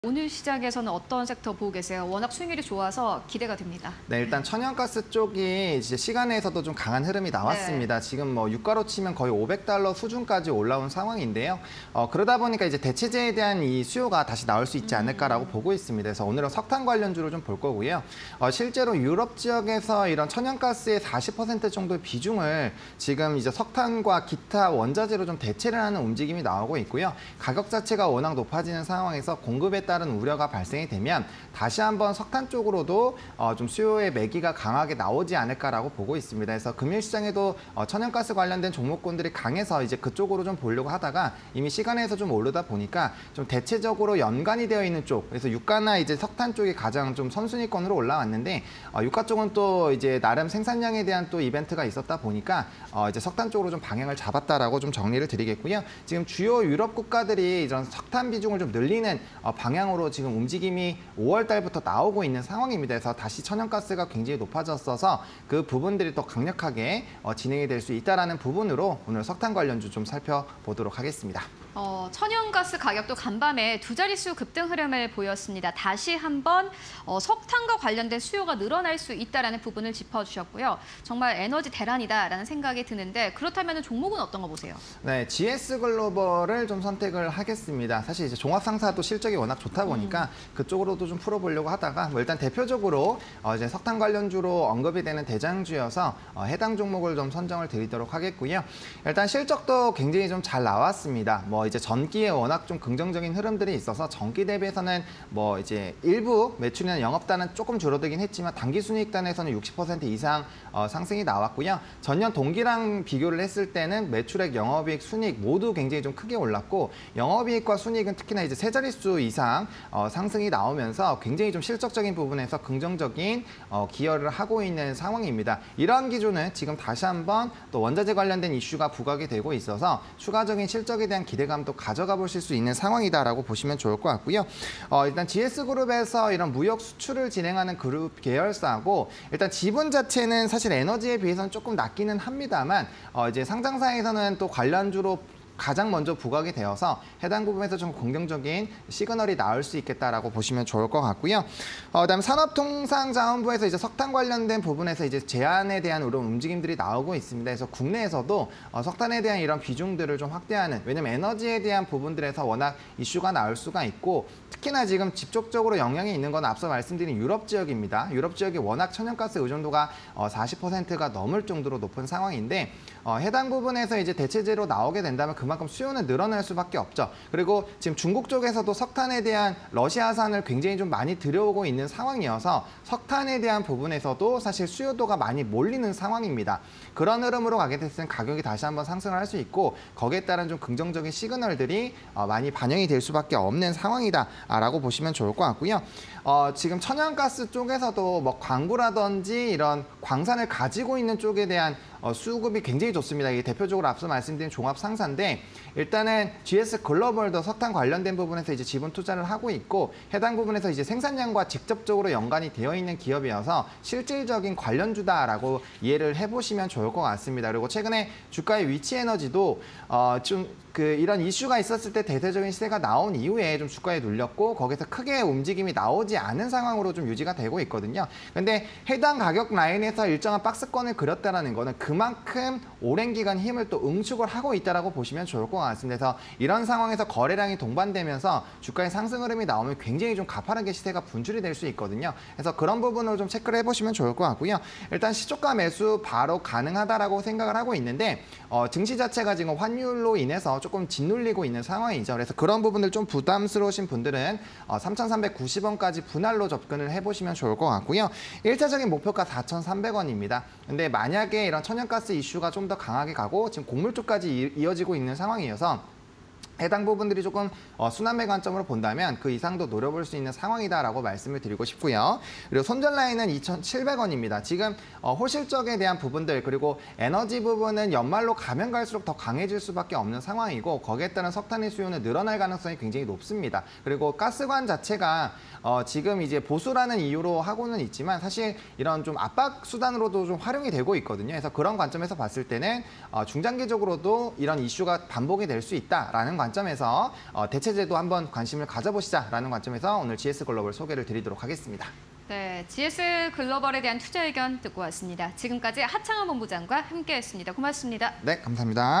오늘 시장에서는 어떤 섹터 보고 계세요? 워낙 수익률이 좋아서 기대가 됩니다. 네, 일단 천연가스 쪽이 이제 시간에서도 좀 강한 흐름이 나왔습니다. 네. 지금 뭐 유가로 치면 거의 $500 수준까지 올라온 상황인데요. 그러다 보니까 이제 대체재에 대한 이 수요가 다시 나올 수 있지 않을까라고 보고 있습니다. 그래서 오늘은 석탄 관련주를 좀 볼 거고요. 실제로 유럽 지역에서 이런 천연가스의 40% 정도의 비중을 지금 이제 석탄과 기타 원자재로 좀 대체를 하는 움직임이 나오고 있고요. 가격 자체가 워낙 높아지는 상황에서 공급에 따른 우려가 발생이 되면 다시 한번 석탄 쪽으로도 좀 수요의 매기가 강하게 나오지 않을까라고 보고 있습니다. 그래서 금융시장에도 천연가스 관련된 종목군들이 강해서 이제 그쪽으로 좀 보려고 하다가 이미 시간에서 좀 오르다 보니까 좀 대체적으로 연관이 되어 있는 쪽, 그래서 유가나 이제 석탄 쪽이 가장 좀 선순위권으로 올라왔는데 유가 쪽은 또 이제 나름 생산량에 대한 또 이벤트가 있었다 보니까 이제 석탄 쪽으로 좀 방향을 잡았다라고 좀 정리를 드리겠고요. 지금 주요 유럽 국가들이 이런 석탄 비중을 좀 늘리는 방향으로 지금 움직임이 5월 달부터 나오고 있는 상황입니다. 그래서 다시 천연가스가 굉장히 높아졌어서 그 부분들이 더 강력하게 진행이 될 수 있다는 부분으로 오늘 석탄 관련주 좀 살펴보도록 하겠습니다. 천연가스 가격도 간밤에 두 자릿수 급등 흐름을 보였습니다. 다시 한번 석탄과 관련된 수요가 늘어날 수 있다는 부분을 짚어주셨고요. 정말 에너지 대란이다라는 생각이 드는데 그렇다면 종목은 어떤 거 보세요? 네, GS 글로벌을 좀 선택을 하겠습니다. 사실 이제 종합상사도 실적이 워낙 좋다 보니까 그쪽으로도 좀 풀어보려고 하다가 일단 대표적으로 이제 석탄 관련주로 언급이 되는 대장주여서 해당 종목을 좀 선정을 드리도록 하겠고요. 일단 실적도 굉장히 좀 잘 나왔습니다. 이제 전기에 워낙 좀 긍정적인 흐름들이 있어서 전기 대비해서는 이제 일부 매출이나 영업단은 조금 줄어들긴 했지만 당기 순이익단에서는 60% 이상 상승이 나왔고요. 전년 동기랑 비교를 했을 때는 매출액, 영업이익, 순이익 모두 굉장히 좀 크게 올랐고 영업이익과 순이익은 특히나 이제 세 자릿수 이상 상승이 나오면서 굉장히 좀 실적적인 부분에서 긍정적인 기여를 하고 있는 상황입니다. 이러한 기조는 지금 다시 한번 또 원자재 관련된 이슈가 부각이 되고 있어서 추가적인 실적에 대한 기대감도 가져가 보실 수 있는 상황이다라고 보시면 좋을 것 같고요. 일단 GS그룹에서 이런 무역 수출을 진행하는 그룹 계열사고 일단 지분 자체는 사실 에너지에 비해서는 조금 낮기는 합니다만 이제 상장사에서는 또 관련주로 가장 먼저 부각이 되어서 해당 부분에서 좀 긍정적인 시그널이 나올 수 있겠다라고 보시면 좋을 것 같고요. 그다음 산업통상자원부에서 이제 석탄 관련된 부분에서 이제 제한에 대한 이런 움직임들이 나오고 있습니다. 그래서 국내에서도 석탄에 대한 이런 비중들을 좀 확대하는, 왜냐면 에너지에 대한 부분들에서 워낙 이슈가 나올 수가 있고 특히나 지금 직접적으로 영향이 있는 건 앞서 말씀드린 유럽 지역입니다. 유럽 지역이 워낙 천연가스 의존도가 40%가 넘을 정도로 높은 상황인데 해당 부분에서 이제 대체재로 나오게 된다면 그만큼 수요는 늘어날 수밖에 없죠. 그리고 지금 중국 쪽에서도 석탄에 대한 러시아산을 굉장히 좀 많이 들여오고 있는 상황이어서 석탄에 대한 부분에서도 사실 수요도가 많이 몰리는 상황입니다. 그런 흐름으로 가게 됐을 때 가격이 다시 한번 상승을 할 수 있고 거기에 따른 좀 긍정적인 시그널들이 많이 반영이 될 수밖에 없는 상황이다라고 보시면 좋을 것 같고요. 지금 천연가스 쪽에서도 광구라든지 이런 광산을 가지고 있는 쪽에 대한 수급이 굉장히 좋습니다. 이게 대표적으로 앞서 말씀드린 종합상사인데 일단은 GS 글로벌도 석탄 관련된 부분에서 이제 지분 투자를 하고 있고 해당 부분에서 이제 생산량과 직접적으로 연관이 되어 있는 기업이어서 실질적인 관련주다라고 이해를 해보시면 좋을 것 같습니다. 그리고 최근에 주가의 위치에너지도 이런 이슈가 있었을 때 대대적인 시세가 나온 이후에 좀 주가에 눌렸고 거기서 크게 움직임이 나오지 않은 상황으로 좀 유지가 되고 있거든요. 근데 해당 가격 라인에서 일정한 박스권을 그렸다는 거는 그만큼 오랜 기간 힘을 또 응축을 하고 있다라고 보시면 좋을 것 같습니다. 그래서 이런 상황에서 거래량이 동반되면서 주가의 상승 흐름이 나오면 굉장히 좀 가파르게 시세가 분출이 될 수 있거든요. 그래서 그런 부분을 좀 체크를 해보시면 좋을 것 같고요. 일단 시초가 매수 바로 가능하다라고 생각을 하고 있는데 증시 자체가 지금 환율로 인해서 조금 짓눌리고 있는 상황이죠. 그래서 그런 부분들 좀 부담스러우신 분들은 3,390원까지 분할로 접근을 해보시면 좋을 것 같고요. 1차적인 목표가 4,300원입니다. 근데 만약에 이런 천연가스 이슈가 좀 더 강하게 가고 지금 곡물 쪽까지 이어지고 있는 상황이어서 해당 부분들이 조금 순환매 관점으로 본다면 그 이상도 노려볼 수 있는 상황이다라고 말씀을 드리고 싶고요. 그리고 손절 라인은 2,700원입니다. 지금 호실적에 대한 부분들 그리고 에너지 부분은 연말로 가면 갈수록 더 강해질 수밖에 없는 상황이고 거기에 따른 석탄의 수요는 늘어날 가능성이 굉장히 높습니다. 그리고 가스관 자체가 지금 이제 보수라는 이유로 하고는 있지만 사실 이런 좀 압박 수단으로도 좀 활용이 되고 있거든요. 그래서 그런 관점에서 봤을 때는 중장기적으로도 이런 이슈가 반복이 될 수 있다라는 관점에서 대체제도 한번 관심을 가져보시자라는 관점에서 오늘 GS 글로벌 소개를 드리도록 하겠습니다. 네, GS 글로벌에 대한 투자 의견 듣고 왔습니다. 지금까지 하창원 본부장과 함께했습니다. 고맙습니다. 네, 감사합니다.